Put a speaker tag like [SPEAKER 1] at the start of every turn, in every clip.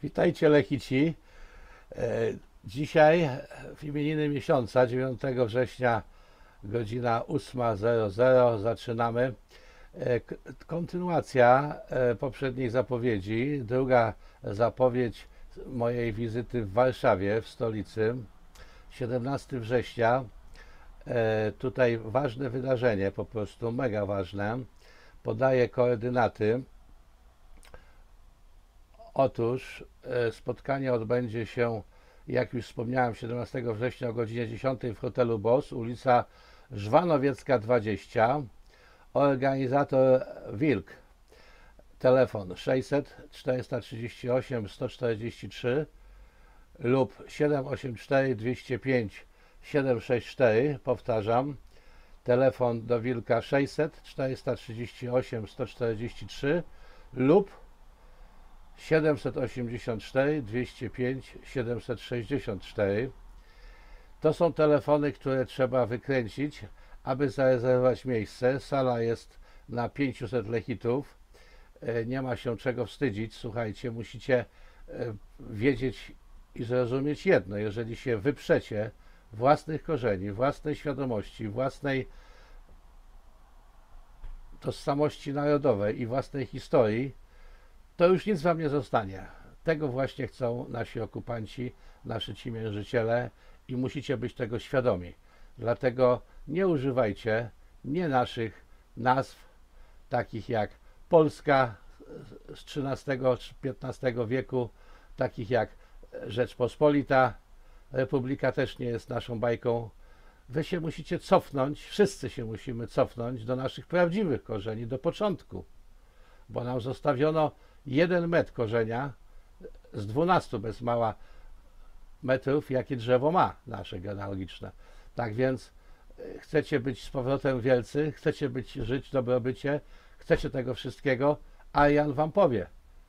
[SPEAKER 1] Witajcie Lechici. Dzisiaj w imieniny miesiąca, 9 września, godzina 8:00, zaczynamy. Kontynuacja poprzednich zapowiedzi. Druga zapowiedź mojej wizyty w Warszawie, w stolicy. 17 września. Tutaj ważne wydarzenie, po prostu mega ważne. Podaję koordynaty. Otóż spotkanie odbędzie się, jak już wspomniałem, 17 września o godzinie 10 w hotelu BOSS, ulica Żwanowiecka 20. Organizator Wilk. Telefon 600 438 143 lub 784 205 764. Powtarzam, telefon do Wilka 600 438 143 lub 784 205 764. To są telefony, które trzeba wykręcić, aby zarezerwować miejsce. Sala jest na 500 lechitów. Nie ma się czego wstydzić. Słuchajcie, musicie wiedzieć i zrozumieć jedno. Jeżeli się wyprzecie własnych korzeni, własnej świadomości, własnej tożsamości narodowej i własnej historii, to już nic wam nie zostanie. Tego właśnie chcą nasi okupanci, nasi ciemiężyciele i musicie być tego świadomi. Dlatego nie używajcie nie naszych nazw, takich jak Polska z XIII czy XV wieku, takich jak Rzeczpospolita. Republika też nie jest naszą bajką. Wy się musicie cofnąć, wszyscy się musimy cofnąć do naszych prawdziwych korzeni, do początku, bo nam zostawiono 1 metr korzenia z 12 bez mała metrów, jakie drzewo ma nasze genealogiczne. Tak więc chcecie być z powrotem wielcy, chcecie żyć w dobrobycie, chcecie tego wszystkiego, a Jan wam powie,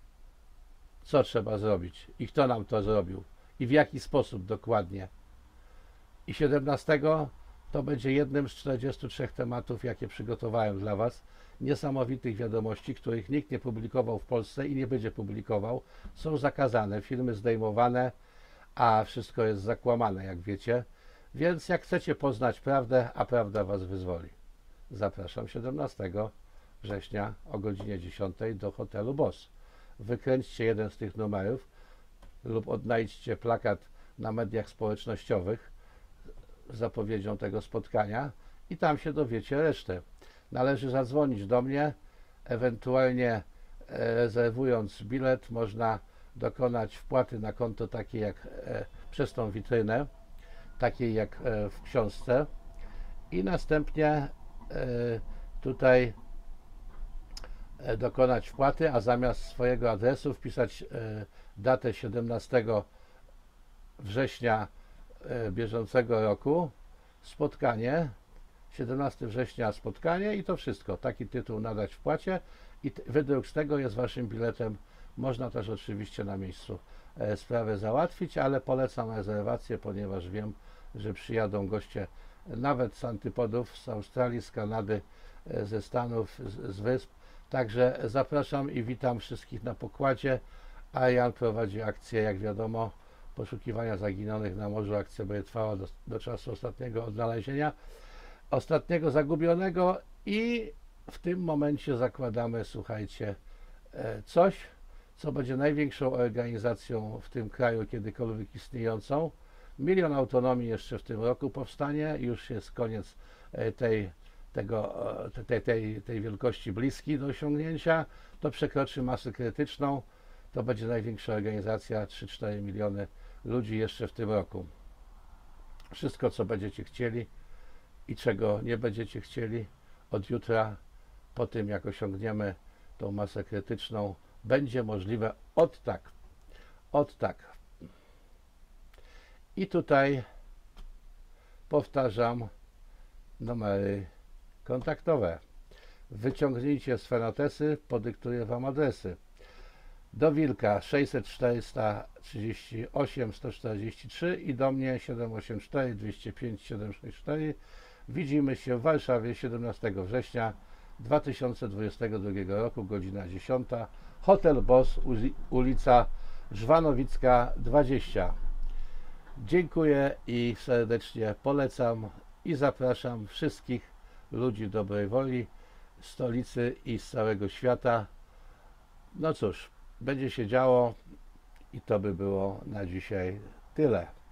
[SPEAKER 1] co trzeba zrobić i kto nam to zrobił i w jaki sposób dokładnie. I 17 to będzie jednym z 43 tematów, jakie przygotowałem dla was. Niesamowitych wiadomości, których nikt nie publikował w Polsce i nie będzie publikował. Są zakazane, filmy zdejmowane, a wszystko jest zakłamane, jak wiecie. Więc jak chcecie poznać prawdę, a prawda was wyzwoli. Zapraszam 17 września o godzinie 10 do hotelu BOSS. Wykręćcie jeden z tych numerów lub odnajdźcie plakat na mediach społecznościowych z zapowiedzią tego spotkania i tam się dowiecie resztę. Należy zadzwonić do mnie, ewentualnie rezerwując bilet można dokonać wpłaty na konto takie jak przez tą witrynę, takiej jak w książce i następnie tutaj dokonać wpłaty, a zamiast swojego adresu wpisać datę 17 września bieżącego roku, spotkanie, 17 września spotkanie i to wszystko. Taki tytuł nadać wpłacie i wydruk z tego jest waszym biletem. Można też oczywiście na miejscu sprawę załatwić, ale polecam rezerwację, ponieważ wiem, że przyjadą goście nawet z antypodów, z Australii, z Kanady, ze Stanów, z wysp. Także zapraszam i witam wszystkich na pokładzie, a Jan prowadzi akcję, jak wiadomo, poszukiwania zaginionych na morzu. Akcja będzie trwała do czasu ostatniego odnalezienia, ostatniego zagubionego i w tym momencie zakładamy, słuchajcie, coś, co będzie największą organizacją w tym kraju kiedykolwiek istniejącą. 1 000 000 autonomii jeszcze w tym roku powstanie, już jest koniec tej wielkości bliski do osiągnięcia, to przekroczy masę krytyczną, to będzie największa organizacja, 3-4 miliony ludzi jeszcze w tym roku. Wszystko, co będziecie chcieli i czego nie będziecie chcieli, od jutra, po tym jak osiągniemy tą masę krytyczną, będzie możliwe od tak. I tutaj powtarzam numery kontaktowe. Wyciągnijcie swe notesy, podyktuję wam adresy. Do Wilka 600 438 143 i do mnie 784 205 764. Widzimy się w Warszawie 17 września 2022 roku, godzina 10. Hotel BOSS, ulica Żwanowicka 20. Dziękuję i serdecznie polecam i zapraszam wszystkich ludzi dobrej woli, stolicy i z całego świata. No cóż, będzie się działo i to by było na dzisiaj tyle.